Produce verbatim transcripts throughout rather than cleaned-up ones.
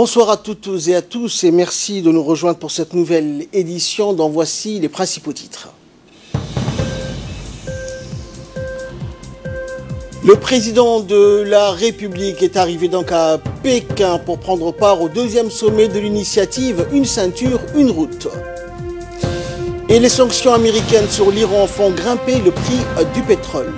Bonsoir à toutes et à tous et merci de nous rejoindre pour cette nouvelle édition dont voici les principaux titres. Le président de la République est arrivé donc à Pékin pour prendre part au deuxième sommet de l'initiative Une ceinture, une route. Et les sanctions américaines sur l'Iran font grimper le prix du pétrole.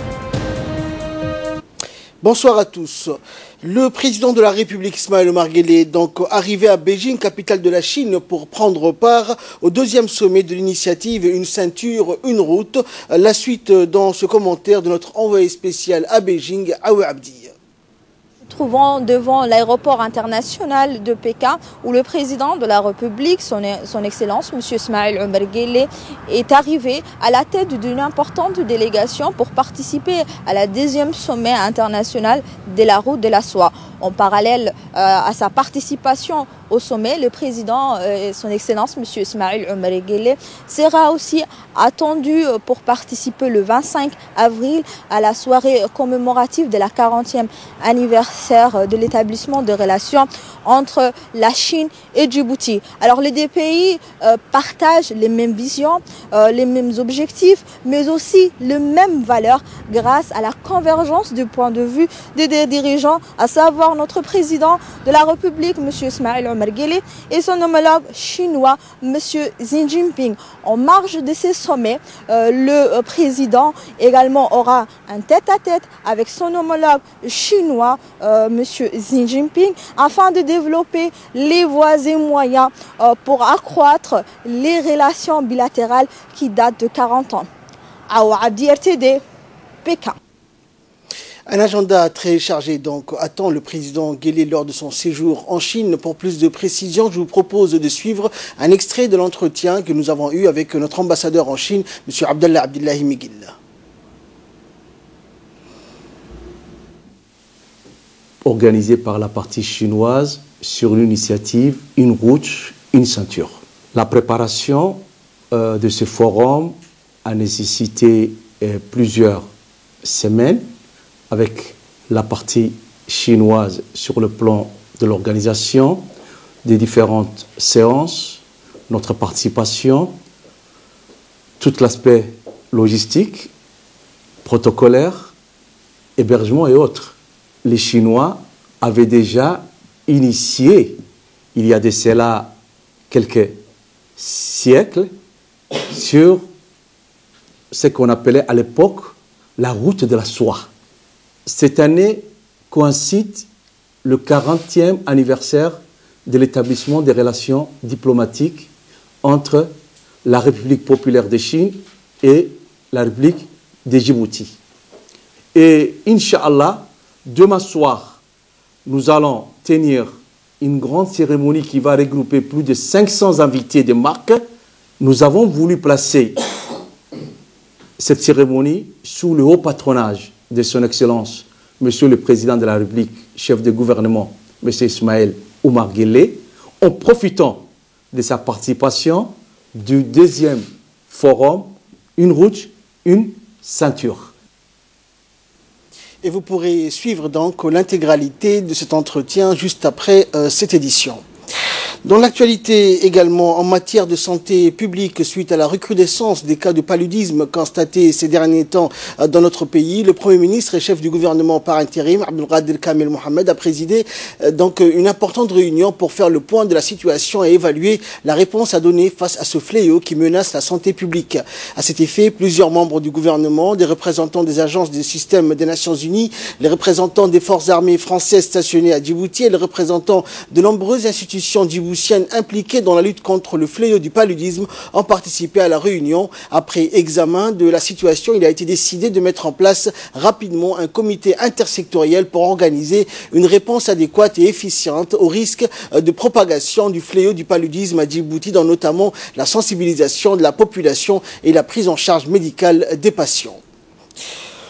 Bonsoir à tous. Le président de la République, Ismaël Omar Guelleh, est donc arrivé à Beijing, capitale de la Chine, pour prendre part au deuxième sommet de l'initiative Une ceinture, une route. La suite dans ce commentaire de notre envoyé spécial à Beijing, Aoué Abdi. Nous nous trouvons devant l'aéroport international de Pékin où le président de la République, son, son Excellence, M. Ismaël Omar Guelleh, est arrivé à la tête d'une importante délégation pour participer à la deuxième sommet international de la route de la soie. En parallèle euh, à sa participation au sommet, le président, euh, son Excellence, M. Ismaël Omar Guelleh, sera aussi attendu pour participer le vingt-cinq avril à la soirée commémorative de la quarantième anniversaire de l'établissement de relations entre la Chine et Djibouti. Alors les deux pays euh, partagent les mêmes visions, euh, les mêmes objectifs, mais aussi les mêmes valeurs grâce à la convergence du point de vue des deux dirigeants, à savoir notre président de la République, M. Ismaël Omar Guelleh, et son homologue chinois, M. Xi Jinping. En marge de ces sommets, euh, le président également aura un tête-à-tête avec son homologue chinois, euh, M. Xi Jinping, afin de développer les voies et moyens euh, pour accroître les relations bilatérales qui datent de quarante ans. Aoué Abdi, R T D, Pékin. Un agenda très chargé donc attend le président Guelleh lors de son séjour en Chine. Pour plus de précisions, je vous propose de suivre un extrait de l'entretien que nous avons eu avec notre ambassadeur en Chine, M. Abdallah Abdillahi Miguel. Organisé par la partie chinoise sur l'initiative Une route, une ceinture. La préparation euh, de ce forum a nécessité euh, plusieurs semaines, avec la partie chinoise sur le plan de l'organisation, des différentes séances, notre participation, tout l'aspect logistique, protocolaire, hébergement et autres. Les Chinois avaient déjà initié, il y a de cela quelques siècles, sur ce qu'on appelait à l'époque la route de la soie. Cette année coïncide le quarantième anniversaire de l'établissement des relations diplomatiques entre la République populaire de Chine et la République de Djibouti. Et Inch'Allah, demain soir, nous allons tenir une grande cérémonie qui va regrouper plus de cinq cents invités de marque. Nous avons voulu placer cette cérémonie sous le haut patronage de son Excellence, Monsieur le Président de la République, chef de gouvernement, Monsieur Ismaël Omar Guelleh, en profitant de sa participation du deuxième forum Une route, une ceinture. Et vous pourrez suivre donc l'intégralité de cet entretien juste après euh, cette édition. Dans l'actualité également, en matière de santé publique, suite à la recrudescence des cas de paludisme constatés ces derniers temps dans notre pays, le Premier ministre et chef du gouvernement par intérim, Abdelkader Kamel Mohamed, a présidé donc une importante réunion pour faire le point de la situation et évaluer la réponse à donner face à ce fléau qui menace la santé publique. À cet effet, plusieurs membres du gouvernement, des représentants des agences du système des Nations Unies, les représentants des forces armées françaises stationnées à Djibouti et les représentants de nombreuses institutions djiboutiennes impliqués dans la lutte contre le fléau du paludisme ont participé à la réunion. Après examen de la situation, il a été décidé de mettre en place rapidement un comité intersectoriel pour organiser une réponse adéquate et efficiente au risque de propagation du fléau du paludisme à Djibouti, dans notamment la sensibilisation de la population et la prise en charge médicale des patients.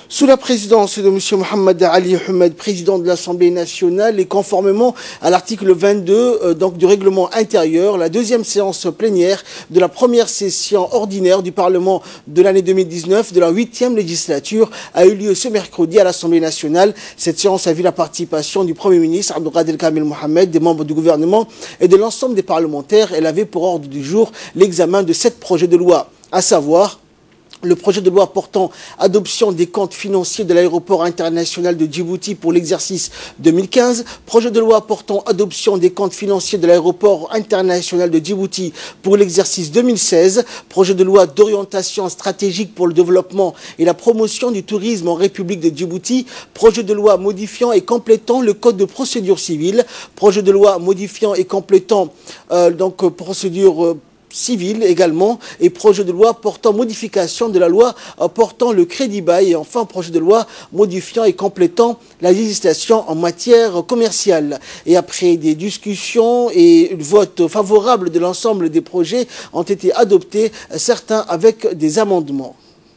Sous la présidence de M. Mohamed Ali Ahmed, président de l'Assemblée nationale, et conformément à l'article vingt-deux euh, donc, du règlement intérieur, la deuxième séance plénière de la première session ordinaire du Parlement de l'année deux mille dix-neuf de la huitième législature a eu lieu ce mercredi à l'Assemblée nationale. Cette séance a vu la participation du Premier ministre Abdelkader Kamel Mohamed, des membres du gouvernement et de l'ensemble des parlementaires. Elle avait pour ordre du jour l'examen de sept projets de loi, à savoir le projet de loi portant adoption des comptes financiers de l'aéroport international de Djibouti pour l'exercice deux mille quinze, projet de loi portant adoption des comptes financiers de l'aéroport international de Djibouti pour l'exercice deux mille seize, projet de loi d'orientation stratégique pour le développement et la promotion du tourisme en République de Djibouti, projet de loi modifiant et complétant le code de procédure civile, projet de loi modifiant et complétant euh, donc procédure euh, civile également, et projet de loi portant modification de la loi portant le crédit bail, et enfin projet de loi modifiant et complétant la législation en matière commerciale. Et après des discussions et le vote favorable de l'ensemble des projets ont été adoptés, certains avec des amendements.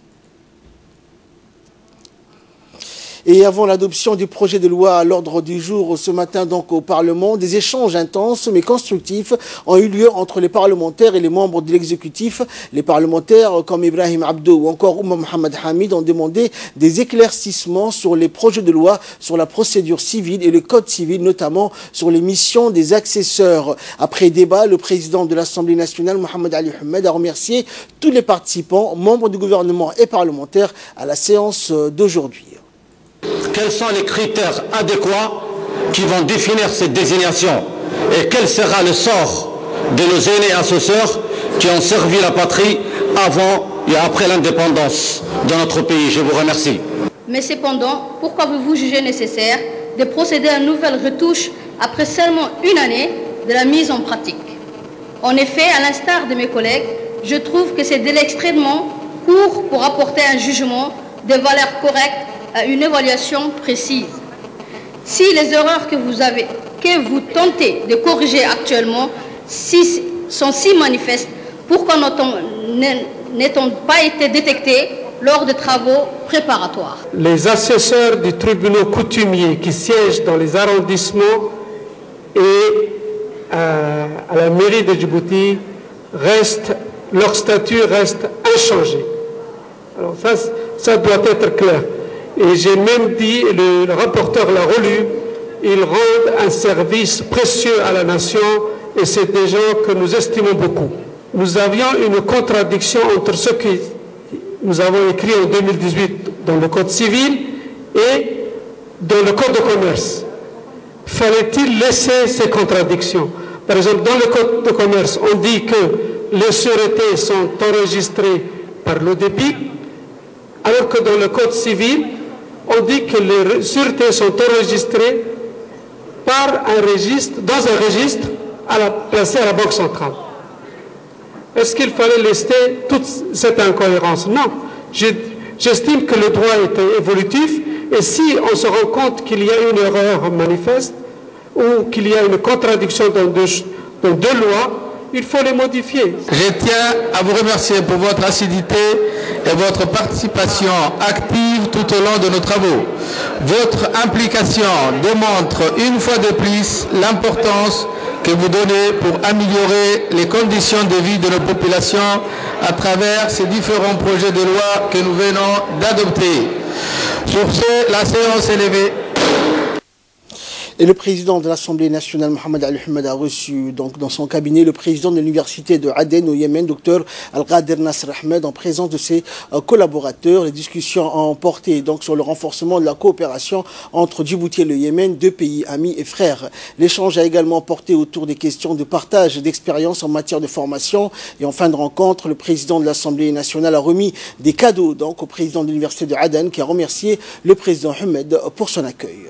Et avant l'adoption du projet de loi à l'ordre du jour ce matin donc au Parlement, des échanges intenses mais constructifs ont eu lieu entre les parlementaires et les membres de l'exécutif. Les parlementaires comme Ibrahim Abdou ou encore Oumar Mohamed Hamid ont demandé des éclaircissements sur les projets de loi, sur la procédure civile et le code civil, notamment sur les missions des accesseurs. Après débat, le président de l'Assemblée nationale, Mohamed Ali Ahmed, a remercié tous les participants, membres du gouvernement et parlementaires à la séance d'aujourd'hui. Quels sont les critères adéquats qui vont définir cette désignation et quel sera le sort de nos aînés assesseurs qui ont servi la patrie avant et après l'indépendance de notre pays. Je vous remercie. Mais cependant, pourquoi vous jugez nécessaire de procéder à une nouvelle retouche après seulement une année de la mise en pratique? En effet, à l'instar de mes collègues, je trouve que c'est délai extrêmement court pour apporter un jugement de valeur correcte à une évaluation précise. Si les erreurs que vous, avez, que vous tentez de corriger actuellement si, sont si manifestes, pourquoi n'ont-elles pas été détectées lors des travaux préparatoires? Les assesseurs du tribunal coutumier qui siègent dans les arrondissements et à, à la mairie de Djibouti, restent, leur statut reste inchangé. Alors ça, ça doit être clair. Et j'ai même dit, le, le rapporteur l'a relu, ils rendent un service précieux à la nation et c'est des gens que nous estimons beaucoup. Nous avions une contradiction entre ce que nous avons écrit en deux mille dix-huit dans le Code civil et dans le Code de commerce. Fallait-il laisser ces contradictions? Par exemple, dans le Code de commerce, on dit que les sûretés sont enregistrées par l'O D P I C, alors que dans le Code civil, on dit que les sûretés sont enregistrées par un registre, dans un registre à la, placé à la Banque centrale. Est-ce qu'il fallait laisser toute cette incohérence? Non. J'estime que le droit est évolutif et si on se rend compte qu'il y a une erreur manifeste ou qu'il y a une contradiction dans deux, dans deux lois, il faut les modifier. Je tiens à vous remercier pour votre assiduité et votre participation active tout au long de nos travaux. Votre implication démontre une fois de plus l'importance que vous donnez pour améliorer les conditions de vie de nos populations à travers ces différents projets de loi que nous venons d'adopter. Sur ce, la séance est levée. Et le président de l'Assemblée nationale, Mohamed Ali Ahmed, a reçu donc, dans son cabinet le président de l'université de Aden au Yémen, Dr Al-Qadir Nasr Ahmed, en présence de ses euh, collaborateurs. Les discussions ont porté donc, sur le renforcement de la coopération entre Djibouti et le Yémen, deux pays amis et frères. L'échange a également porté autour des questions de partage d'expériences en matière de formation. Et en fin de rencontre, le président de l'Assemblée nationale a remis des cadeaux donc, au président de l'université de Aden, qui a remercié le président Ahmed pour son accueil.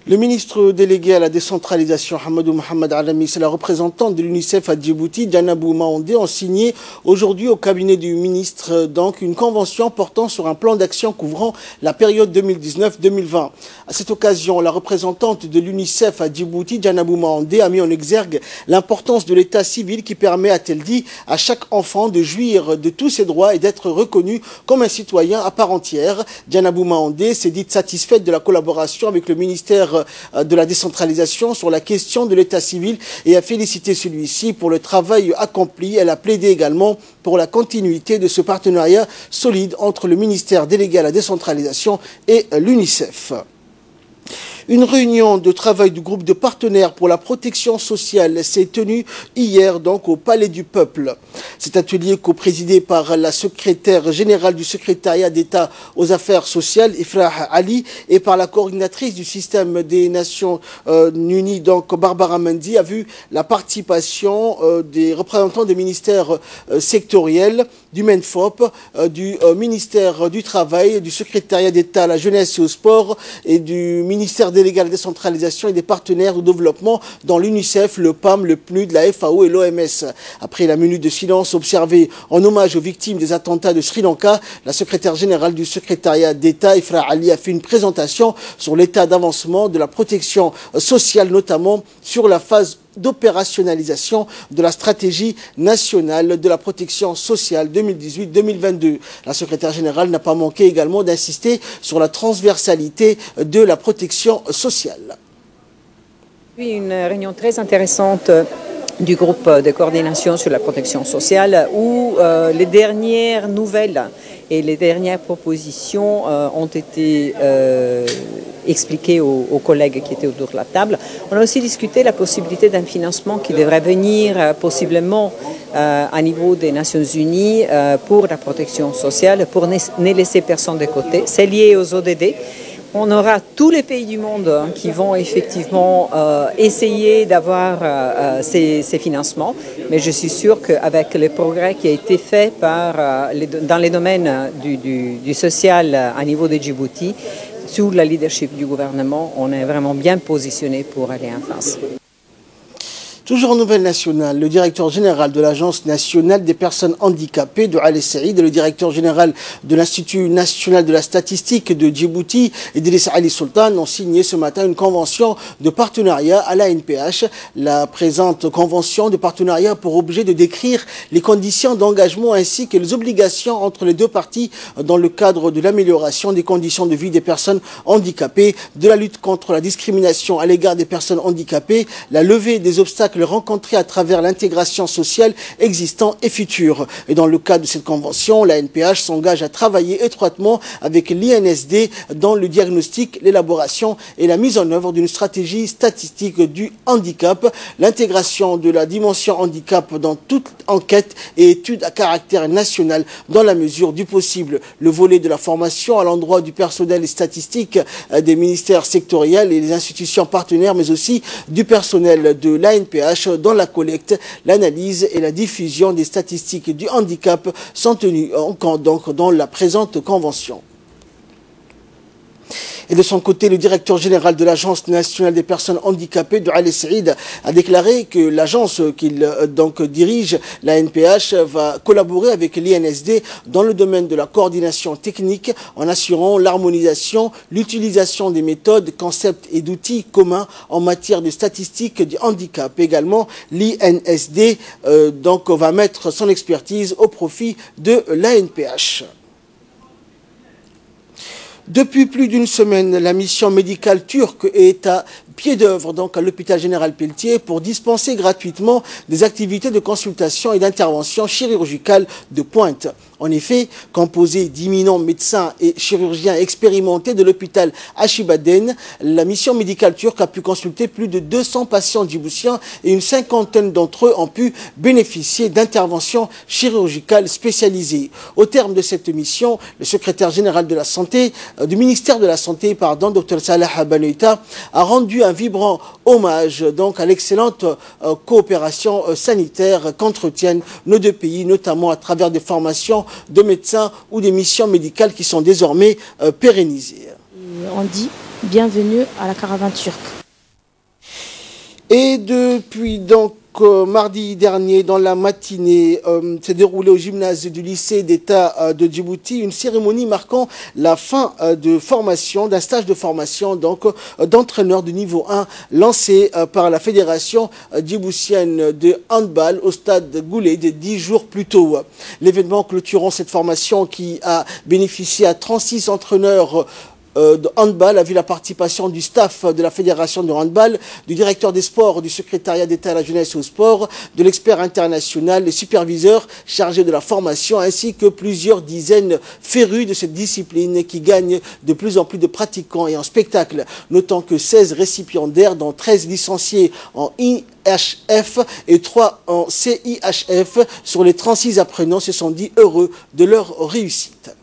Le ministre délégué à la décentralisation, Hamadou Mohamed Alamis, et la représentante de l'UNICEF à Djibouti, Djanabou Maondé, ont signé aujourd'hui au cabinet du ministre donc une convention portant sur un plan d'action couvrant la période deux mille dix-neuf deux mille vingt. À cette occasion, la représentante de l'UNICEF à Djibouti, Djanabou Maondé, a mis en exergue l'importance de l'état civil qui permet, a-t-elle dit, à chaque enfant de jouir de tous ses droits et d'être reconnu comme un citoyen à part entière. Djanabou Maondé s'est dite satisfaite de la collaboration avec le ministère de la décentralisation sur la question de l'état civil et a félicité celui-ci pour le travail accompli. Elle a plaidé également pour la continuité de ce partenariat solide entre le ministère délégué à la décentralisation et l'UNICEF. Une réunion de travail du groupe de partenaires pour la protection sociale s'est tenue hier donc au Palais du Peuple. Cet atelier co-présidé par la secrétaire générale du secrétariat d'État aux affaires sociales, Ifrah Ali, et par la coordinatrice du système des Nations euh, Unies, donc Barbara Mendy, a vu la participation euh, des représentants des ministères euh, sectoriels, du MENFOP, euh, du euh, ministère du Travail, du secrétariat d'État à la jeunesse et au sport et du ministère délégué à la décentralisation et des partenaires au développement dans l'UNICEF, le P A M, le P N U D, la F A O et l'O M S. Après la minute de silence observée en hommage aux victimes des attentats de Sri Lanka, la secrétaire générale du secrétariat d'État, Ifrah Ali, a fait une présentation sur l'état d'avancement de la protection sociale, notamment sur la phase d'opérationnalisation de la stratégie nationale de la protection sociale deux mille dix-huit deux mille vingt-deux. La secrétaire générale n'a pas manqué également d'insister sur la transversalité de la protection sociale. Oui, une réunion très intéressante du groupe de coordination sur la protection sociale où euh, les dernières nouvelles et les dernières propositions euh, ont été euh, expliquées aux, aux collègues qui étaient autour de la table. On a aussi discuté la possibilité d'un financement qui devrait venir euh, possiblement euh, à niveau des Nations Unies euh, pour la protection sociale, pour ne, ne laisser personne de côté. C'est lié aux O D D. On aura tous les pays du monde qui vont effectivement euh, essayer d'avoir euh, ces, ces financements, mais je suis sûre qu'avec le progrès qui a été fait par, euh, les, dans les domaines du, du, du social à niveau de Djibouti, sous le leadership du gouvernement, on est vraiment bien positionné pour aller en face. Toujours en nouvelle nationale, le directeur général de l'Agence nationale des personnes handicapées de Al Saïd et le directeur général de l'Institut national de la statistique de Djibouti, Idriss Ali Sultan, ont signé ce matin une convention de partenariat à l'A N P H. La présente convention de partenariat a pour objet de décrire les conditions d'engagement ainsi que les obligations entre les deux parties dans le cadre de l'amélioration des conditions de vie des personnes handicapées, de la lutte contre la discrimination à l'égard des personnes handicapées, la levée des obstacles rencontrés à travers l'intégration sociale existant et future. Et dans le cadre de cette convention, la N P H s'engage à travailler étroitement avec l'I N S D dans le diagnostic, l'élaboration et la mise en œuvre d'une stratégie statistique du handicap, l'intégration de la dimension handicap dans toute enquête et étude à caractère national dans la mesure du possible. Le volet de la formation à l'endroit du personnel statistique des ministères sectoriels et des institutions partenaires, mais aussi du personnel de l'A N P H dans la collecte, l'analyse et la diffusion des statistiques du handicap sont tenues en compte donc dans la présente convention. Et de son côté, le directeur général de l'Agence nationale des personnes handicapées de Al Saïd a déclaré que l'agence qu'il donc dirige, la N P H, va collaborer avec l'I N S D dans le domaine de la coordination technique en assurant l'harmonisation, l'utilisation des méthodes, concepts et d'outils communs en matière de statistiques du handicap. Également, l'I N S D euh, donc va mettre son expertise au profit de l'A N P H. Depuis plus d'une semaine, la mission médicale turque est à pied d'œuvre donc à l'hôpital général Pelletier pour dispenser gratuitement des activités de consultation et d'intervention chirurgicale de pointe. En effet, composée d'imminents médecins et chirurgiens expérimentés de l'hôpital Achibaden, la mission médicale turque a pu consulter plus de deux cents patients djiboutiens et une cinquantaine d'entre eux ont pu bénéficier d'interventions chirurgicales spécialisées. Au terme de cette mission, le secrétaire général de la santé, euh, du ministère de la Santé, pardon, Dr Salah Banoïta, a rendu un vibrant hommage donc à l'excellente euh, coopération euh, sanitaire qu'entretiennent nos deux pays, notamment à travers des formations de médecins ou des missions médicales qui sont désormais euh, pérennisées. On dit bienvenue à la caravane turque. Et depuis donc euh, mardi dernier, dans la matinée, euh, s'est déroulée au gymnase du lycée d'État euh, de Djibouti une cérémonie marquant la fin euh, de formation, d'un stage de formation donc euh, d'entraîneur de niveau un lancé euh, par la fédération euh, djiboutienne de handball au stade Goulet de dix jours plus tôt. L'événement clôturant cette formation qui a bénéficié à trente-six entraîneurs Euh, de handball a vu la participation du staff de la fédération de handball, du directeur des sports, du secrétariat d'État à la jeunesse et au sport, de l'expert international, des superviseurs chargés de la formation, ainsi que plusieurs dizaines férus de cette discipline qui gagne de plus en plus de pratiquants et en spectacle. Notant que seize récipiendaires, dont treize licenciés en I H F et trois en C I H F, sur les trente-six apprenants, se sont dit heureux de leur réussite.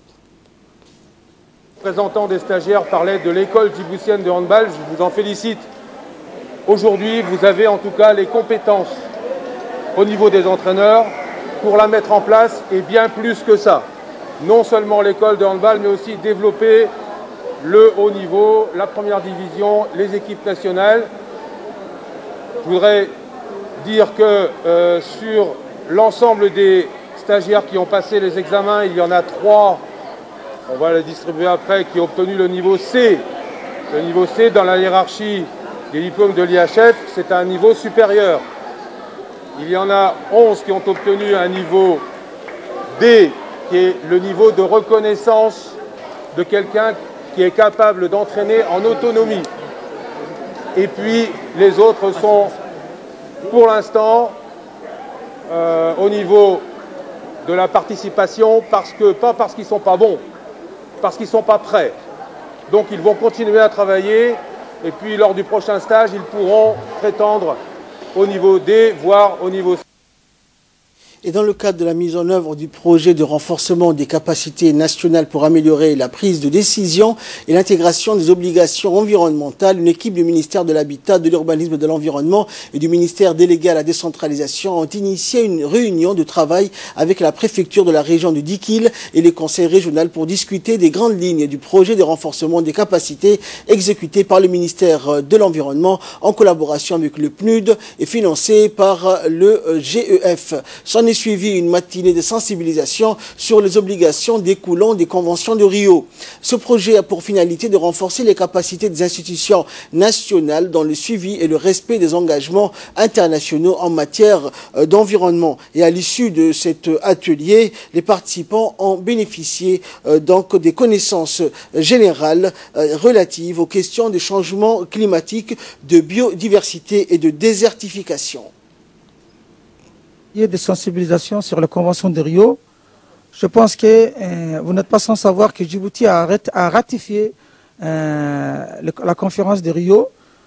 Le représentant des stagiaires parlait de l'école djiboutienne de handball, je vous en félicite. Aujourd'hui, vous avez en tout cas les compétences au niveau des entraîneurs pour la mettre en place et bien plus que ça. Non seulement l'école de handball, mais aussi développer le haut niveau, la première division, les équipes nationales. Je voudrais dire que euh, sur l'ensemble des stagiaires qui ont passé les examens, il y en a trois. On va les distribuer après, qui ont obtenu le niveau C. Le niveau C, dans la hiérarchie des diplômes de l'I H F, c'est un niveau supérieur. Il y en a onze qui ont obtenu un niveau D, qui est le niveau de reconnaissance de quelqu'un qui est capable d'entraîner en autonomie. Et puis, les autres sont, pour l'instant, euh, au niveau de la participation, parce que, pas parce qu'ils ne sont pas bons, parce qu'ils ne sont pas prêts. Donc ils vont continuer à travailler et puis lors du prochain stage, ils pourront prétendre au niveau D, voire au niveau C. Et dans le cadre de la mise en œuvre du projet de renforcement des capacités nationales pour améliorer la prise de décision et l'intégration des obligations environnementales, une équipe du ministère de l'Habitat, de l'Urbanisme et de l'Environnement et du ministère délégué à la décentralisation ont initié une réunion de travail avec la préfecture de la région de Dikil et les conseils régionaux pour discuter des grandes lignes du projet de renforcement des capacités exécuté par le ministère de l'Environnement en collaboration avec le P N U D et financé par le G E F. S'en est suivi une matinée de sensibilisation sur les obligations découlant des conventions de Rio. Ce projet a pour finalité de renforcer les capacités des institutions nationales dans le suivi et le respect des engagements internationaux en matière d'environnement. Et à l'issue de cet atelier, les participants ont bénéficié euh, donc des connaissances générales euh, relatives aux questions de changement climatique, de biodiversité et de désertification. Il y a des sensibilisations sur la Convention de Rio. Je pense que euh, vous n'êtes pas sans savoir que Djibouti a, a ratifié euh, le, la conférence de Rio,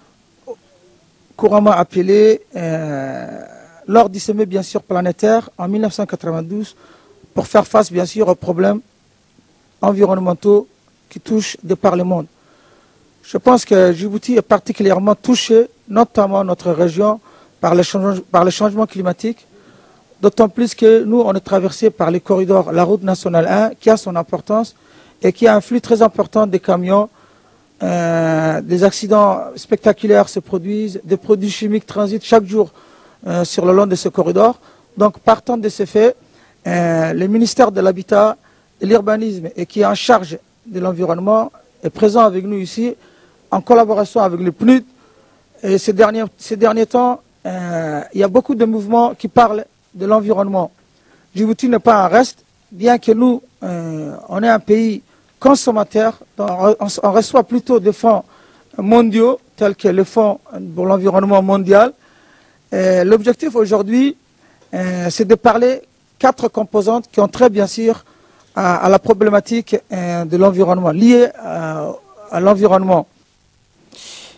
couramment appelée euh, lors du sommet bien sûr planétaire en mille neuf cent quatre-vingt-douze, pour faire face bien sûr aux problèmes environnementaux qui touchent de par le monde. Je pense que Djibouti est particulièrement touché, notamment notre région, par le, change, par le changement climatique. D'autant plus que nous, on est traversé par les corridors, la route nationale un, qui a son importance et qui a un flux très important des camions. Euh, des accidents spectaculaires se produisent, des produits chimiques transitent chaque jour euh, sur le long de ce corridor. Donc, partant de ces faits, euh, le ministère de l'Habitat, de l'Urbanisme et qui est en charge de l'environnement est présent avec nous ici, en collaboration avec le P N U D. Et ces derniers, ces derniers temps, euh, il y a beaucoup de mouvements qui parlent de l'environnement. Djibouti n'est pas un reste, bien que nous, euh, on est un pays consommateur, on, on reçoit plutôt des fonds mondiaux, tels que le Fonds pour l'environnement mondial. L'objectif aujourd'hui, euh, c'est de parler quatre composantes qui ont trait bien sûr à, à la problématique euh, de l'environnement, liée à, à l'environnement.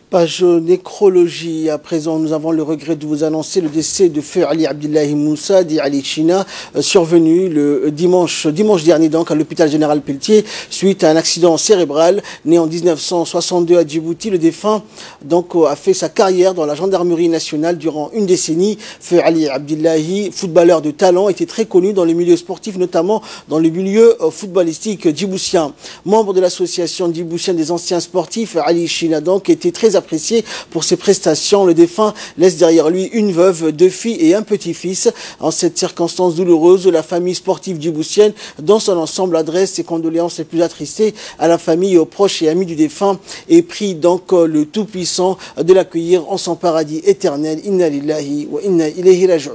Page nécrologie. À présent, nous avons le regret de vous annoncer le décès de Feu Ali Abdillahi Moussa, dit Ali China, survenu le dimanche, dimanche dernier donc à l'hôpital général Pelletier suite à un accident cérébral. Né en mille neuf cent soixante-deux à Djibouti, le défunt donc a fait sa carrière dans la gendarmerie nationale durant une décennie. Feu Ali Abdillahi, footballeur de talent, était très connu dans le milieu sportif, notamment dans le milieu footballistique djiboutien. Membre de l'association djiboutienne des anciens sportifs, Ali China donc était très apprécié pour ses prestations. Le défunt laisse derrière lui une veuve, deux filles et un petit-fils. En cette circonstance douloureuse, la famille sportive djiboutienne, dans son ensemble, adresse ses condoléances les plus attristées à la famille, aux proches et amis du défunt et prie donc le Tout-Puissant de l'accueillir en son paradis éternel. Inna lillahi wa inna ilayhi raji'un.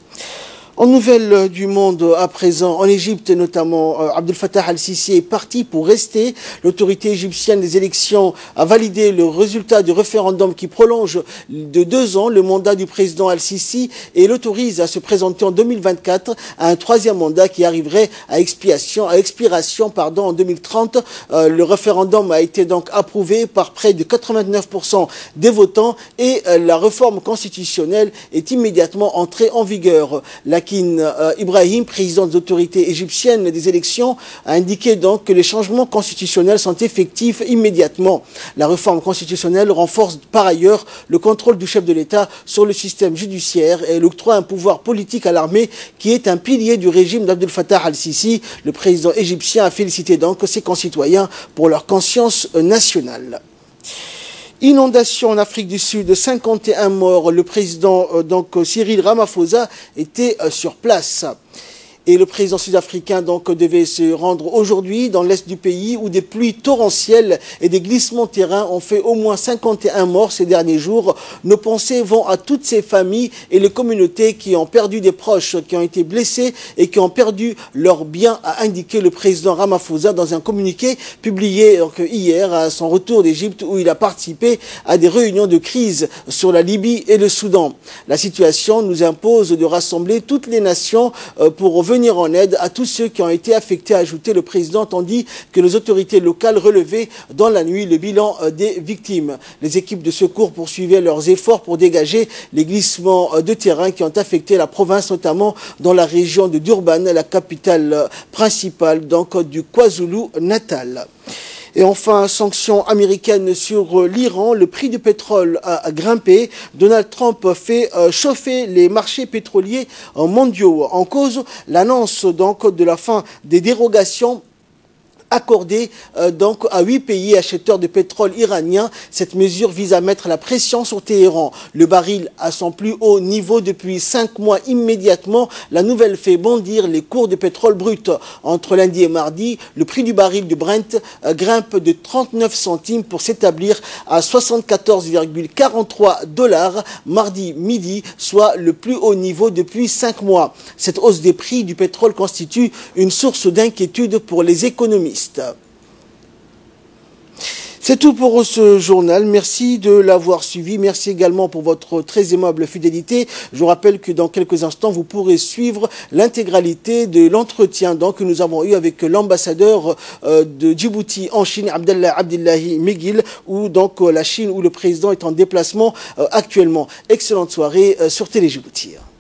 En nouvelles du monde à présent, en Égypte notamment, euh, Abdel Fattah al-Sisi est parti pour rester. L'autorité égyptienne des élections a validé le résultat du référendum qui prolonge de deux ans le mandat du président al-Sisi et l'autorise à se présenter en deux mille vingt-quatre à un troisième mandat qui arriverait à expiration, à expiration pardon, en deux mille trente. Euh, le référendum a été donc approuvé par près de quatre-vingt-neuf pour cent des votants et euh, la réforme constitutionnelle est immédiatement entrée en vigueur. La Lakin euh, Ibrahim, président des autorités égyptiennes des élections, a indiqué donc que les changements constitutionnels sont effectifs immédiatement. La réforme constitutionnelle renforce par ailleurs le contrôle du chef de l'État sur le système judiciaire et elle octroie un pouvoir politique à l'armée qui est un pilier du régime d'Abdel Fattah al-Sisi. Le président égyptien a félicité donc ses concitoyens pour leur conscience nationale. Inondation en Afrique du Sud, cinquante et un morts. Le président euh, donc Cyril Ramaphosa était euh, sur place. Et le président sud-africain donc devait se rendre aujourd'hui dans l'est du pays où des pluies torrentielles et des glissements de terrain ont fait au moins cinquante et un morts ces derniers jours. Nos pensées vont à toutes ces familles et les communautés qui ont perdu des proches, qui ont été blessés et qui ont perdu leurs biens, a indiqué le président Ramaphosa dans un communiqué publié donc hier à son retour d'Égypte où il a participé à des réunions de crise sur la Libye et le Soudan. La situation nous impose de rassembler toutes les nations pour venir venir en aide à tous ceux qui ont été affectés, a ajouté le président, tandis que les autorités locales relevaient dans la nuit le bilan des victimes. Les équipes de secours poursuivaient leurs efforts pour dégager les glissements de terrain qui ont affecté la province, notamment dans la région de Durban, la capitale principale donc du KwaZulu-Natal. Et enfin, sanctions américaines sur l'Iran. Le prix du pétrole a grimpé. Donald Trump fait chauffer les marchés pétroliers mondiaux. En cause, l'annonce donc de la fin des dérogations accordé euh, donc à huit pays acheteurs de pétrole iranien. Cette mesure vise à mettre la pression sur Téhéran. Le baril à son plus haut niveau depuis cinq mois immédiatement. La nouvelle fait bondir les cours de pétrole brut. Entre lundi et mardi, le prix du baril de Brent euh, grimpe de trente-neuf centimes pour s'établir à soixante-quatorze virgule quarante-trois dollars mardi midi, soit le plus haut niveau depuis cinq mois. Cette hausse des prix du pétrole constitue une source d'inquiétude pour les économistes. C'est tout pour ce journal. Merci de l'avoir suivi. Merci également pour votre très aimable fidélité. Je vous rappelle que dans quelques instants, vous pourrez suivre l'intégralité de l'entretien donc, que nous avons eu avec l'ambassadeur euh, de Djibouti en Chine, Abdallah Abdillahi Meghil, où donc euh, la Chine, où le président est en déplacement euh, actuellement. Excellente soirée euh, sur Télé Djibouti.